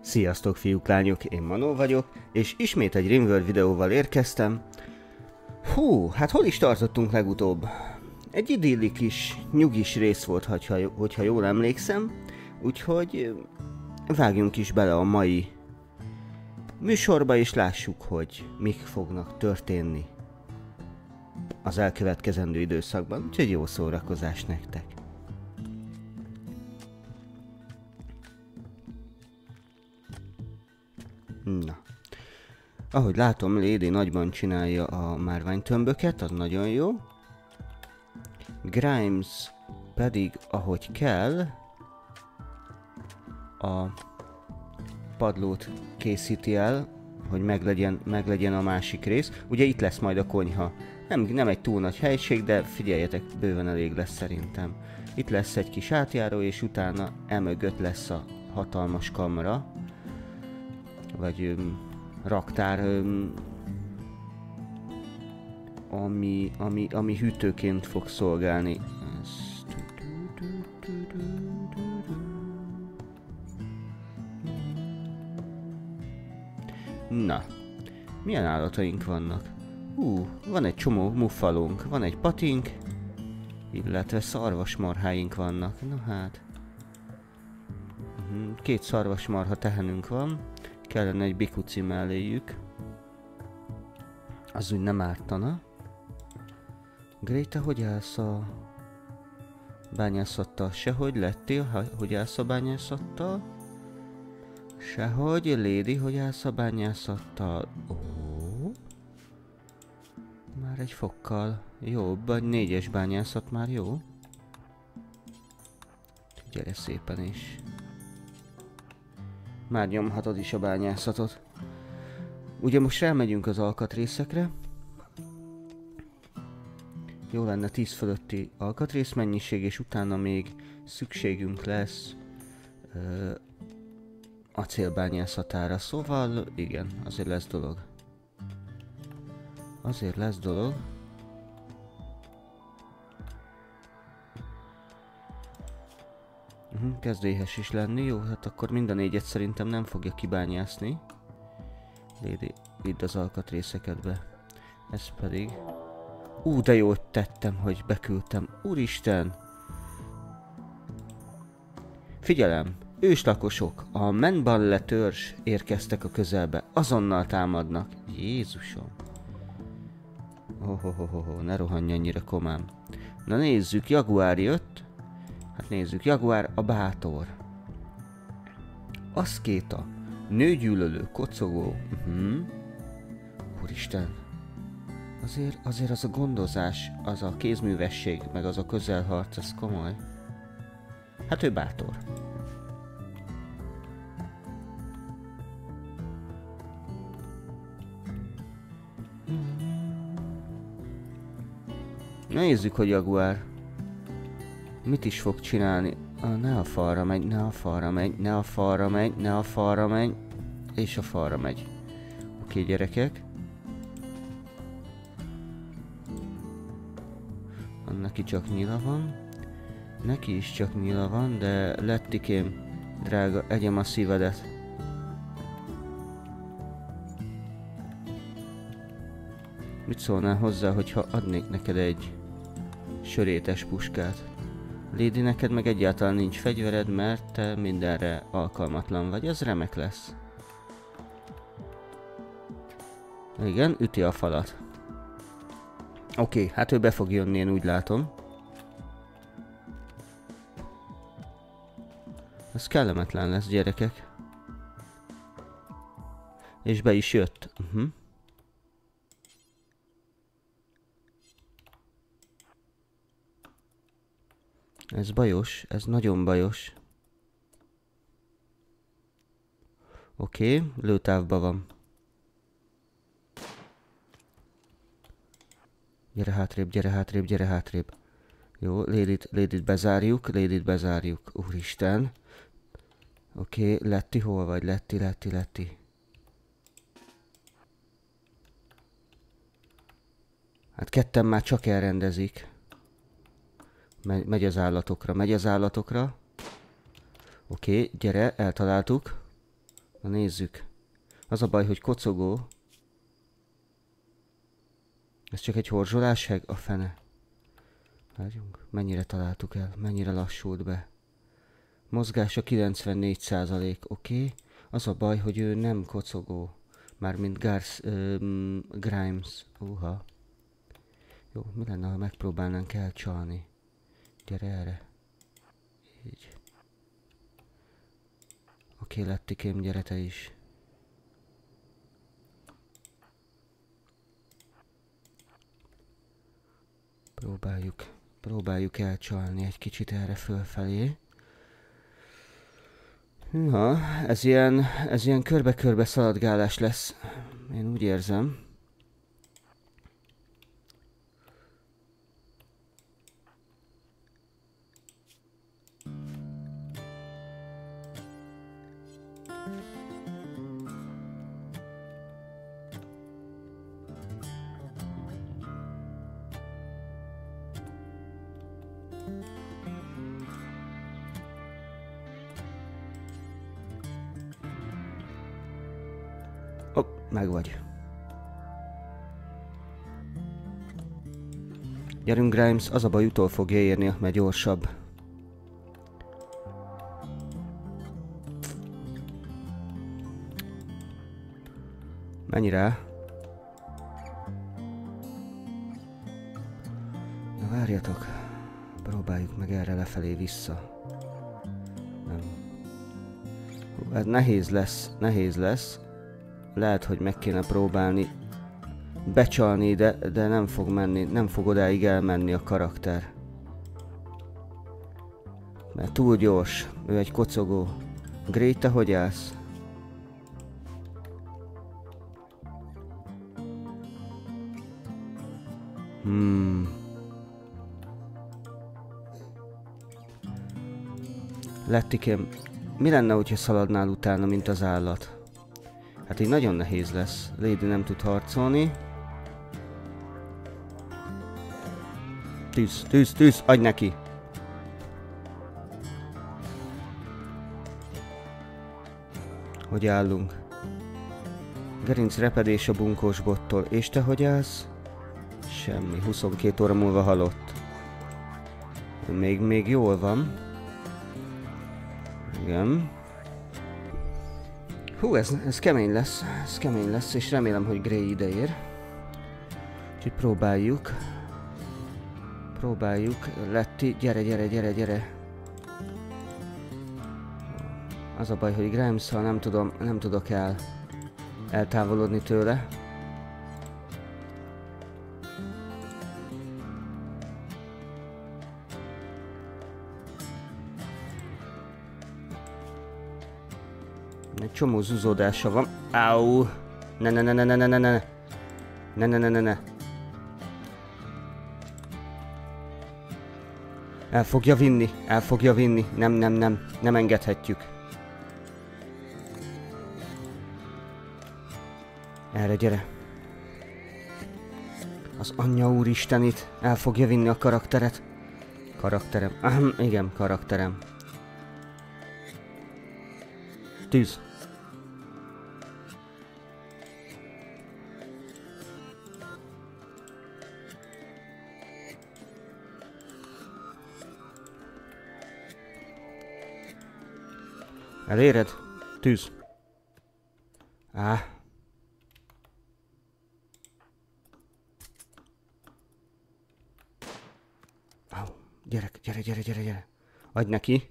Sziasztok fiúk, lányok, én Manó vagyok, és ismét egy Rimworld videóval érkeztem. Hú, hát hol is tartottunk legutóbb? Egy idillikus, nyugis rész volt, hogyha jól emlékszem, úgyhogy vágjunk is bele a mai műsorba, és lássuk, hogy mik fognak történni az elkövetkezendő időszakban, úgyhogy jó szórakozás nektek! Na, ahogy látom, Lady nagyban csinálja a márványtömböket, az nagyon jó. Grimes pedig, ahogy kell, a padlót készíti el, hogy meglegyen a másik rész. Ugye itt lesz majd a konyha. Nem egy túl nagy helység, de figyeljetek, bőven elég lesz szerintem. Itt lesz egy kis átjáró, és utána emögött lesz a hatalmas kamra. Vagy raktár, ami hűtőként fog szolgálni. Na, milyen állataink vannak? Van egy csomó muffalónk, van egy patink, illetve szarvasmarháink vannak. Na hát. 2 szarvasmarha tehenünk van. Kellene egy bikuci melléjük. Az úgy nem ártana. Greta, hogy állsz a bányászattal? Sehogy lettél, hogy állsz a bányászattal? Sehogy, Lady, hogy állsz a bányászattal? Már egy fokkal jobb, egy 4-es bányászat már jó. Gyere szépen is. Már nyomhatod is a bányászatot. Ugye most elmegyünk az alkatrészekre. Jó lenne 10 fölötti alkatrész mennyiség, és utána még szükségünk lesz acélbányászatára. Szóval igen, azért lesz dolog. Azért lesz dolog. Kezd éhes is lenni, jó, hát akkor mind a 4-et szerintem nem fogja kibányászni. Lady, vidd az alkatrészeket be. Ez pedig... de jót tettem, hogy beküldtem. Úristen! Figyelem! Őslakosok, a Menbanle törzs érkeztek a közelbe. Azonnal támadnak. Jézusom! Ne rohanj annyira komám. Na nézzük, Jaguár jött. Hát nézzük, Jaguár a bátor. Aszkéta. Nőgyűlölő, kocogó. Úristen. Azért az a gondozás, az a kézművesség, meg az a közelharc, ez komoly. Hát ő bátor. Nézzük, hogy Jaguár mit is fog csinálni. Ne a falra megy, ne a falra megy, ne a falra megy, ne a falra megy. És a falra megy. Oké, gyerekek. Neki csak nyila van. Neki is csak nyila van, de Lettikém, drága, egyem a szívedet. Mit szólnál hozzá, hogyha adnék neked egy sörétes puskát? Lady, neked meg egyáltalán nincs fegyvered, mert te mindenre alkalmatlan vagy, ez remek lesz. Igen, üti a falat. Oké, hát ő be fog jönni, én úgy látom. Ez kellemetlen lesz, gyerekek. És be is jött. Ez bajos, ez nagyon bajos. Oké, lőtávban van. Gyere hátrébb, gyere hátrébb, gyere hátrébb. Jó, Lady-t bezárjuk, Lady-t bezárjuk. Úristen. Oké, Letti, hol vagy? Letti. Hát ketten már csak elrendezik. Megy az állatokra, megy az állatokra. Oké, gyere, eltaláltuk. Na nézzük. Az a baj, hogy kocogó. Ez csak egy horzsolásheg? A fene. Várjunk. Mennyire találtuk el? Mennyire lassult be? Mozgása 94%. Oké. Az a baj, hogy ő nem kocogó. Mármint Grimes. Jó, mi lenne, ha megpróbálnánk elcsalni? Gyere erre. Így. Oké, Lettikém, gyere te is. Próbáljuk elcsalni egy kicsit erre fölfelé. Hűha, ez ilyen körbe-körbe szaladgálás lesz. Én úgy érzem. Megvagy. Gyerünk, Grimes, az a baj, utol fogja érni, mert gyorsabb. Menj rá. Na várjatok. Próbáljuk meg erre lefelé vissza. Nem. Hát nehéz lesz. Lehet, hogy meg kéne próbálni becsalni, de nem fog menni, nem fog odáig elmenni a karakter. Mert túl gyors, ő egy kocogó. Grey, te hogy állsz? Lettikém, mi lenne, hogyha szaladnál utána, mint az állat? Hát így nagyon nehéz lesz. Lady nem tud harcolni. Tűz, adj neki! Hogy állunk? Gerinc repedés a bunkós bottól. És te hogy állsz? Semmi. 22 óra múlva halott. Még jól van. Igen. Hú, ez kemény lesz, és remélem, hogy Grey ideér. Úgyhogy próbáljuk. Letti, gyere. Az a baj, hogy Grimes-szal nem tudok eltávolodni tőle. Egy csomó zuzódása van. Áú! Ne. El fogja vinni. Nem engedhetjük. Erre gyere. Az anyja úristenit, el fogja vinni a karakteret. Igen, karakterem. Tűz. Eléred? Tűz. Gyere. Adj neki.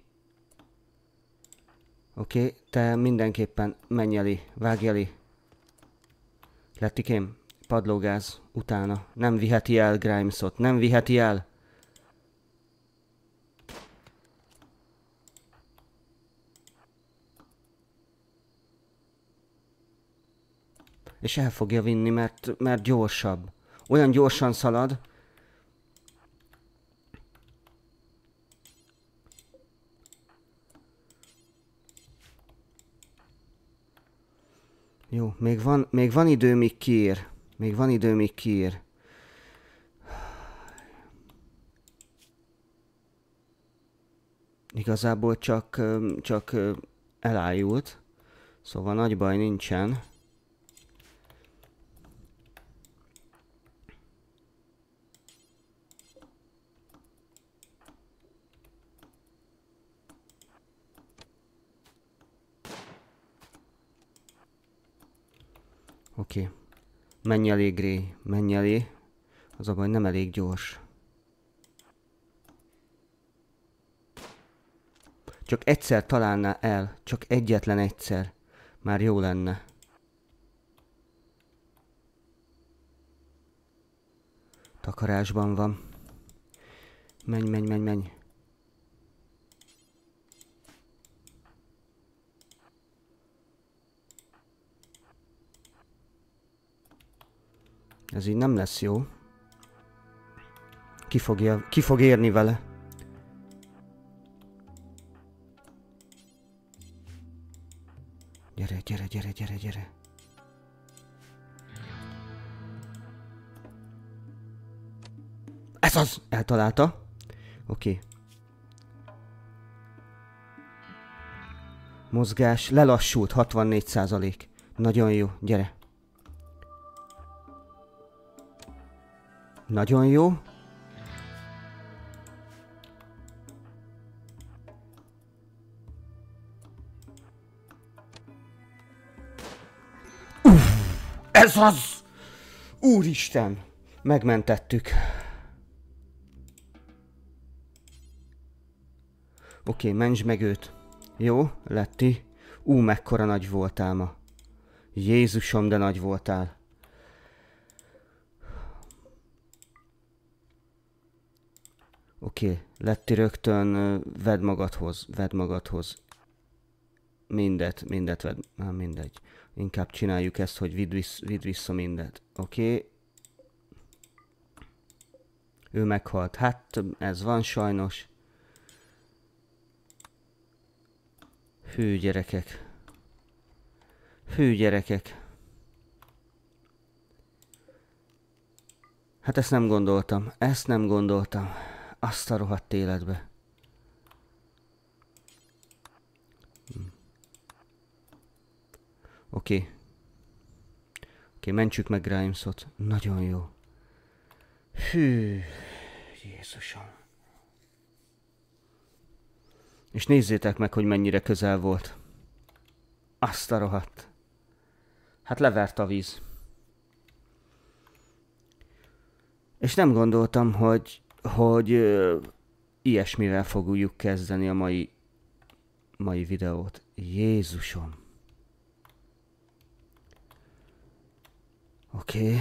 Oké, te mindenképpen menj elé, vágj elé. Lettikém, padlógáz utána. Nem viheti el Grimes-ot, nem viheti el. És el fogja vinni, mert gyorsabb. Olyan gyorsan szalad. Jó, még van idő, míg kiír. Igazából csak elájult. Szóval nagy baj nincsen. Oké. Menj elé, Gray. Menj elé. Az a baj, nem elég gyors. Csak egyszer találná el. Csak egyetlen egyszer. Már jó lenne. Takarásban van. Menj, menj, menj, menj. Ez így nem lesz jó. Ki fog érni vele. Gyere, gyere, gyere, gyere, gyere. Ez az! Eltalálta. Oké. Mozgás lelassult, 64%. Nagyon jó, gyere. Nagyon jó. Ez az! Úristen! Megmentettük. Oké, mentsd meg őt. Jó, Letty. Mekkora nagy voltál ma. Jézusom, de nagy voltál. Oké, Letty, rögtön vedd magadhoz. Mindet vedd. Mindegy. Inkább csináljuk ezt, hogy vidd vissza mindet. Oké. Ő meghalt. Hát, ez van sajnos. Hű gyerekek. Hű gyerekek. Hát ezt nem gondoltam. Azt a rohadt életbe. Oké, mentsük meg Grimesot. Nagyon jó. Hű, Jézusom. És nézzétek meg, hogy mennyire közel volt. Azt a rohadt. Hát levert a víz. És nem gondoltam, hogy ilyesmivel fogjuk kezdeni a mai videót. Jézusom. Oké.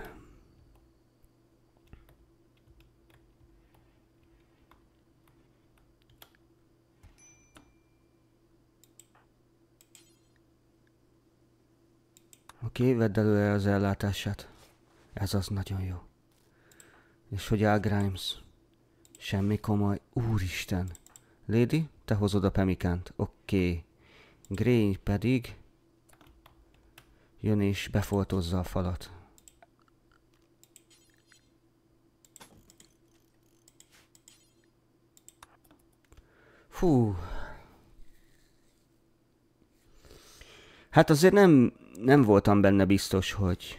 Oké, vedd előre az ellátását. Ez az nagyon jó. És hogy áll Grimes? Semmi komoly. Úristen. Lady, te hozod a pemikánt. Oké. Gray pedig jön és befoltozza a falat. Fú. Hát azért nem voltam benne biztos, hogy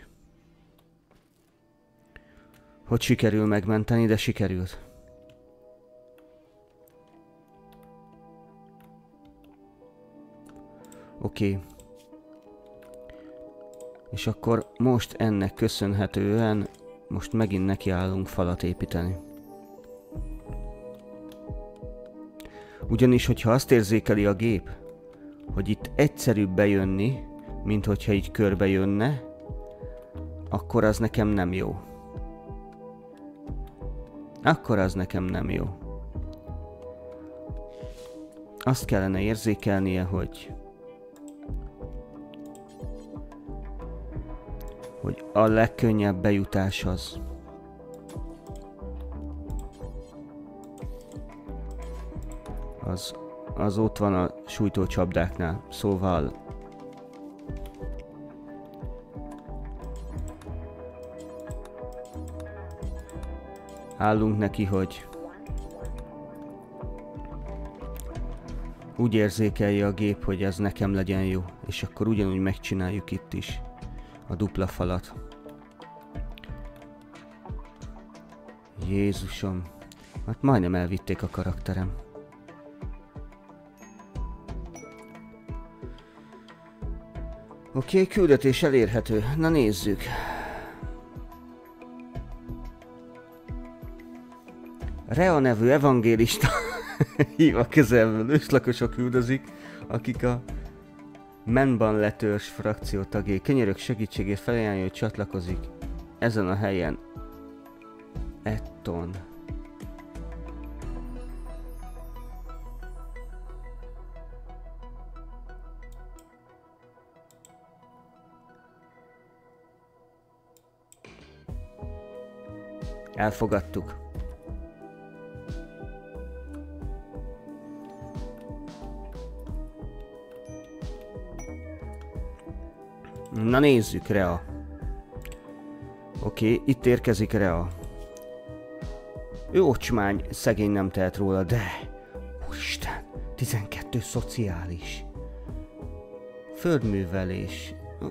sikerül megmenteni, de sikerült. Oké. És akkor most ennek köszönhetően most megint nekiállunk falat építeni. Ugyanis, hogyha azt érzékeli a gép, hogy itt egyszerűbb bejönni, mint hogyha így körbe jönne, akkor az nekem nem jó. Azt kellene érzékelnie, hogy a legkönnyebb bejutás az ott van a sújtócsapdáknál. Szóval állunk neki, hogy úgy érzékelje a gép, hogy ez nekem legyen jó. És akkor ugyanúgy megcsináljuk itt is a dupla falat. Jézusom, hát majdnem elvitték a karakterem. Oké, küldetés elérhető. Na nézzük. Rea nevű evangélista hív a közelből őslakosok üldözik, akik a Menban letörzs frakció tagjai. Könyörök segítségét felajánlja, hogy csatlakozik ezen a helyen. Etton. Elfogadtuk. Na nézzük, Rea. Oké, itt érkezik Rea. Ő ocsmány, szegény nem tehet róla, de... Úristen, 12 szociális. Földművelés.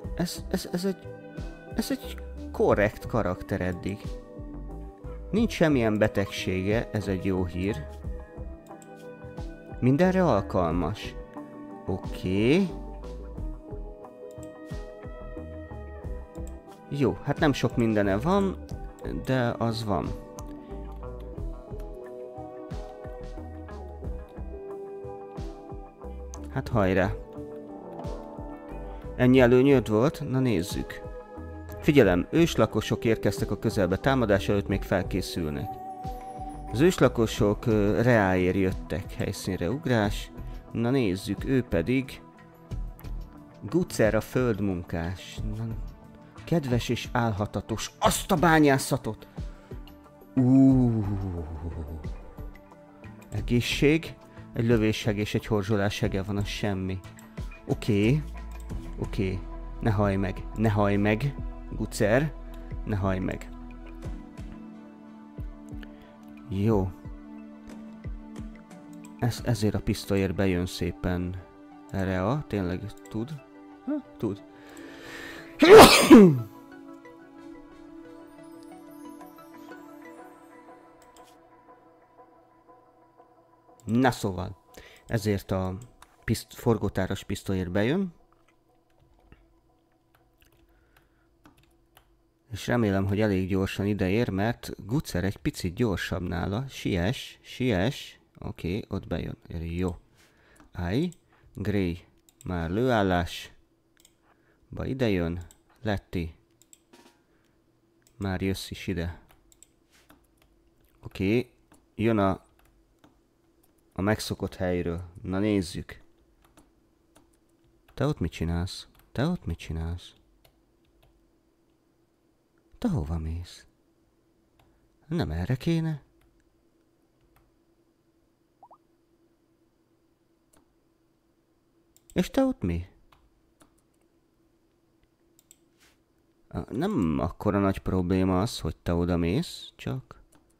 Ez egy korrekt karakter eddig. Nincs semmilyen betegsége, ez egy jó hír. Mindenre alkalmas. Oké. Jó, hát nem sok mindene van, de az van. Hát hajrá. Ennyi előnyöd volt? Na nézzük. Figyelem, őslakosok érkeztek a közelbe, támadás előtt még felkészülnek. Az őslakosok Reáért jöttek, helyszínre ugrás. Na nézzük, ő pedig... Gucer a földmunkás. Na, kedves és álhatatos. Azt a bányászatot! Egészség. Egy lövésheg és egy horzsoláshege van, az semmi. Oké. Ne hajj meg. Gucer, ne hajj meg. Jó. Ezért a pisztolyért bejön szépen Rea. Tényleg tud? Tud. Na szóval, ezért a forgótáras pisztolyért bejön. És remélem, hogy elég gyorsan ideér, mert Gucer egy picit gyorsabb nála. Siess. Oké, ott bejön. Jó. Állj. Gray. Már lőállás. Ba ide jön. Letty. Már jössz is ide. Oké. Jön a megszokott helyről. Na nézzük. Te ott mit csinálsz? Te hova mész? Nem erre kéne? És te ott mi? Nem akkora nagy probléma az, hogy te oda mész, csak...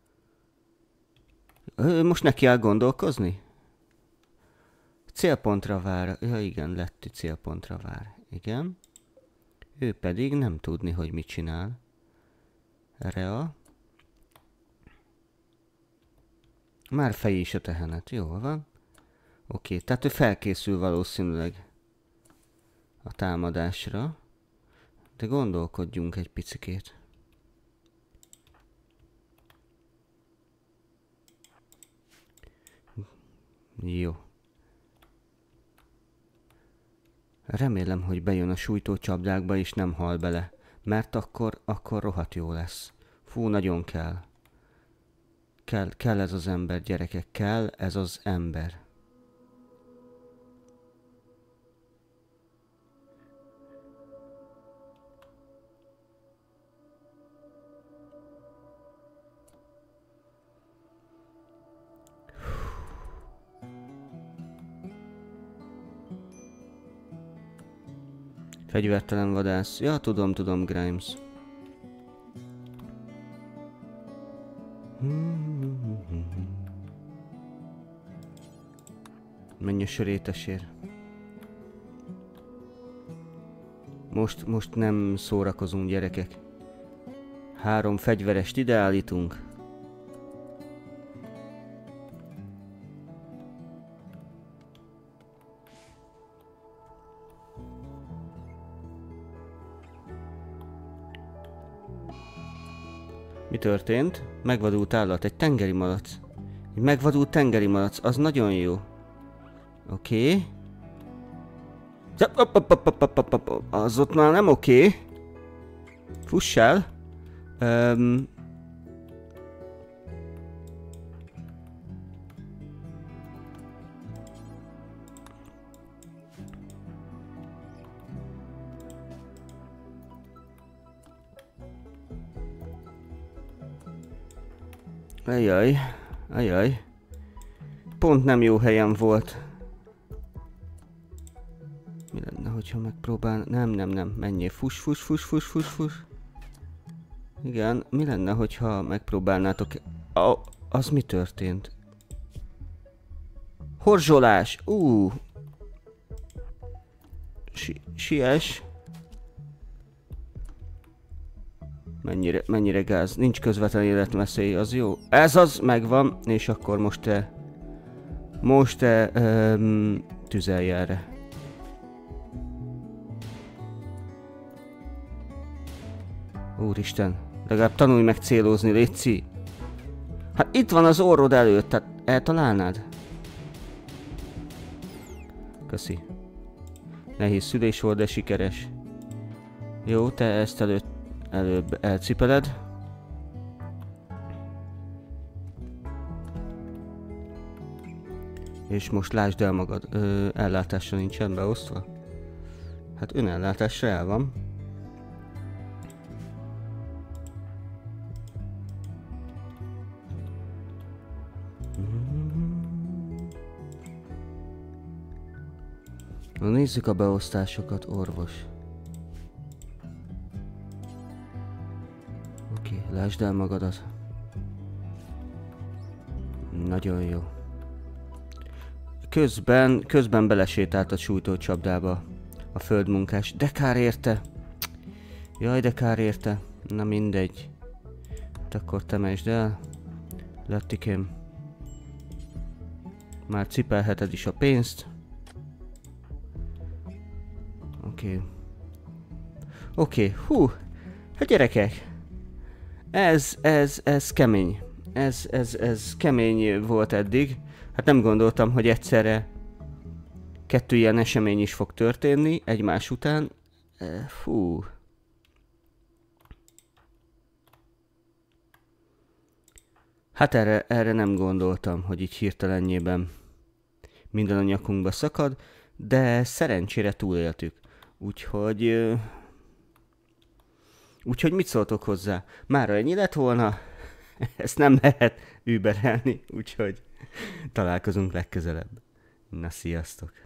Most neki kell gondolkozni? Célpontra vár. Ja igen, Letty célpontra vár. Igen. Ő pedig nem tudni, hogy mit csinál. Rea. Már fejé is a tehenet. Jól van. Oké, tehát ő felkészül valószínűleg a támadásra. De gondolkodjunk egy picikét. Jó. Remélem, hogy bejön a sújtócsapdákba és nem hal bele. Mert akkor rohadt jó lesz. Fú, nagyon kell. Kell ez az ember, gyerekek. Kell ez az ember. Fegyvertelen vadász. Ja, tudom, Grimes. Menj a sörétesért. Most nem szórakozunk, gyerekek. 3 fegyverest ideállítunk. Mi történt? Megvadult állat, egy tengeri malac. Egy megvadult tengeri malac, az nagyon jó. Oké. Az ott már nem oké. Fuss el. Ajaj, ajaj. Pont nem jó helyen volt. Mi lenne, hogyha megpróbál... Nem, menjél, fuss. Igen, mi lenne, hogyha megpróbálnátok... Az mi történt? Horzsolás! Siess! Mennyire gáz? Nincs közvetlen életveszély, az jó? Ez az, megvan, és akkor most te tüzelj erre. Úristen, legalább tanulj meg célozni, létszi. Hát itt van az orrod előtt, tehát eltalálnád? Köszi. Nehéz szülés volt, de sikeres. Jó, te ezt előbb elcipeled. És most lásd el magad. Ellátásra nincsen beosztva? Hát önellátásra el van. Na nézzük a beosztásokat, orvos. Oké, lásd el magadat. Nagyon jó. Közben belesétált a sújtócsapdába a földmunkás. De kár érte! Jaj, de kár érte. Na mindegy. Hát akkor temesd el. Lettikém. Már cipelheted is a pénzt. Oké, hú, hát gyerekek, ez kemény, ez kemény volt eddig, hát nem gondoltam, hogy egyszerre 2 ilyen esemény is fog történni egymás után, fú. Hát erre nem gondoltam, hogy így hirtelenjében minden a nyakunkba szakad, de szerencsére túléltük. Úgyhogy mit szóltok hozzá? Mára ennyi lett volna? Ezt nem lehet überelni, úgyhogy találkozunk legközelebb. Na, sziasztok!